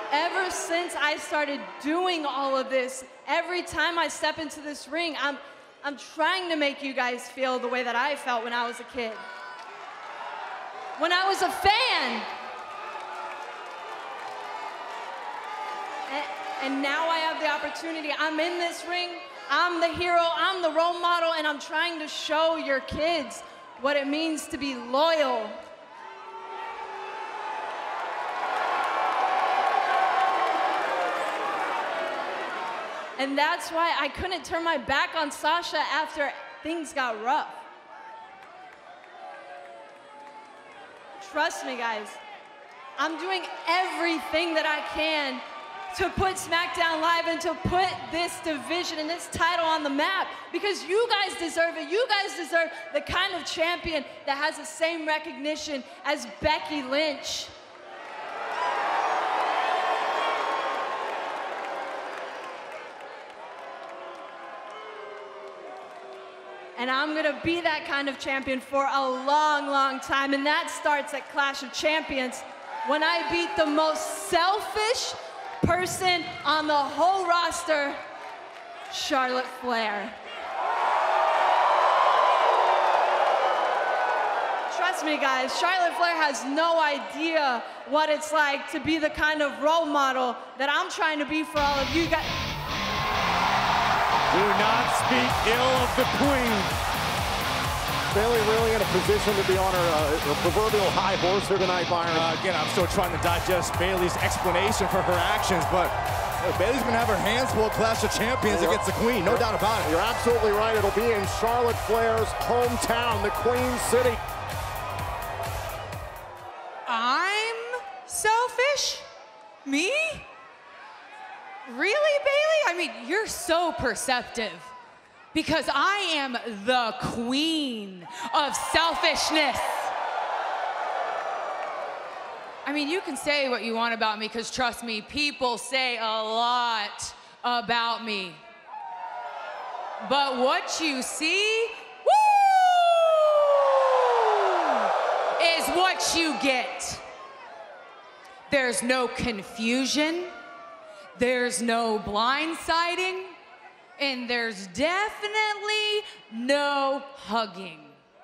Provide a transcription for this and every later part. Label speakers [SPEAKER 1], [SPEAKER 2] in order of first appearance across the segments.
[SPEAKER 1] ever since I started doing all of this, every time I step into this ring, I'm trying to make you guys feel the way that I felt when I was a kid. When I was a fan. And now I have the opportunity. I'm in this ring, I'm the hero, I'm the role model, and I'm trying to show your kids what it means to be loyal. And that's why I couldn't turn my back on Sasha after things got rough. Trust me, guys. I'm doing everything that I can to put SmackDown Live and to put this division and this title on the map, because you guys deserve it. You guys deserve the kind of champion that has the same recognition as Becky Lynch. And I'm gonna be that kind of champion for a long, long time. And that starts at Clash of Champions, when I beat the most selfish person on the whole roster, Charlotte Flair. Trust me, guys, Charlotte Flair has no idea what it's like to be the kind of role model that I'm trying to be for all of you guys.
[SPEAKER 2] Do not speak ill of the Queen.
[SPEAKER 3] Bayley really in a position to be on her proverbial high horse here tonight, Byron.
[SPEAKER 2] Again, I'm still trying to digest Bayley's explanation for her actions, but Bayley's gonna have her hands full at Clash of Champions against the Queen, no doubt about it.
[SPEAKER 3] You're absolutely right. It'll be in Charlotte Flair's hometown, the Queen City.
[SPEAKER 4] I'm selfish? Me? Really, Bayley? I mean, you're so perceptive. Because I am the queen of selfishness. I mean, you can say what you want about me, because trust me, people say a lot about me. But what you see, woo, is what you get. There's no confusion, there's no blindsiding, and there's definitely no hugging.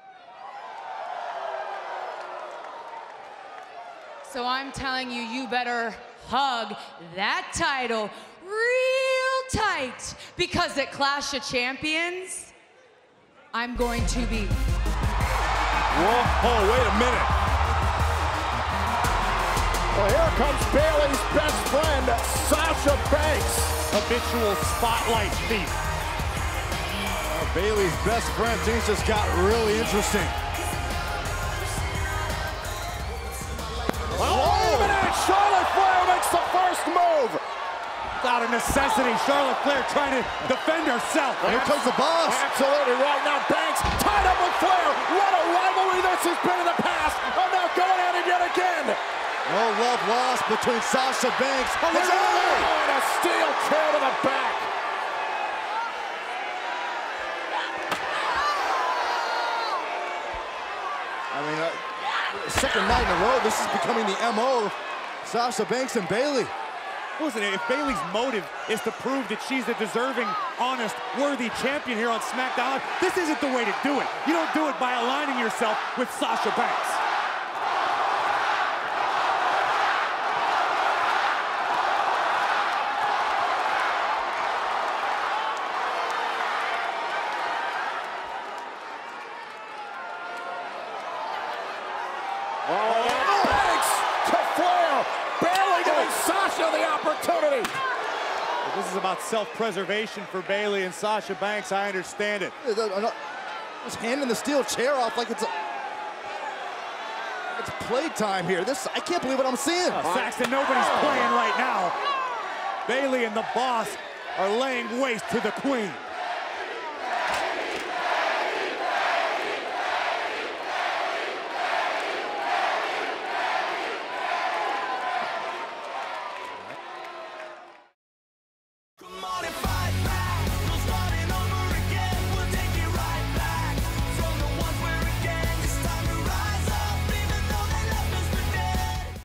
[SPEAKER 4] So I'm telling you, you better hug that title real tight, because at Clash of Champions, I'm going to be.
[SPEAKER 2] Whoa, oh, wait a minute.
[SPEAKER 3] Well, here comes Bayley's best friend, Sasha Banks.
[SPEAKER 2] Habitual spotlight thief. Bayley's best friend, things just got really interesting.
[SPEAKER 3] Well, wait a minute, Charlotte Flair makes the first move.
[SPEAKER 2] Out of necessity, Charlotte Flair trying to defend herself. Here comes the boss.
[SPEAKER 3] Absolutely right now, Banks tied up with Flair. What a rivalry this has been in the past. And now going at it yet again.
[SPEAKER 2] No love lost between Sasha Banks.
[SPEAKER 3] Oh, and a steel chair to the back.
[SPEAKER 2] I mean, second night in a row, this is becoming the MO of Sasha Banks and Bayley. Listen, if Bayley's motive is to prove that she's a deserving, honest, worthy champion here on SmackDown, this isn't the way to do it. You don't do it by aligning yourself with Sasha Banks. This is about self-preservation for Bayley and Sasha Banks. I understand it. Just handing the steel chair off like it's playtime here. I can't believe what I'm seeing. Saxton, nobody's playing right now. Bayley and the boss are laying waste to the Queen.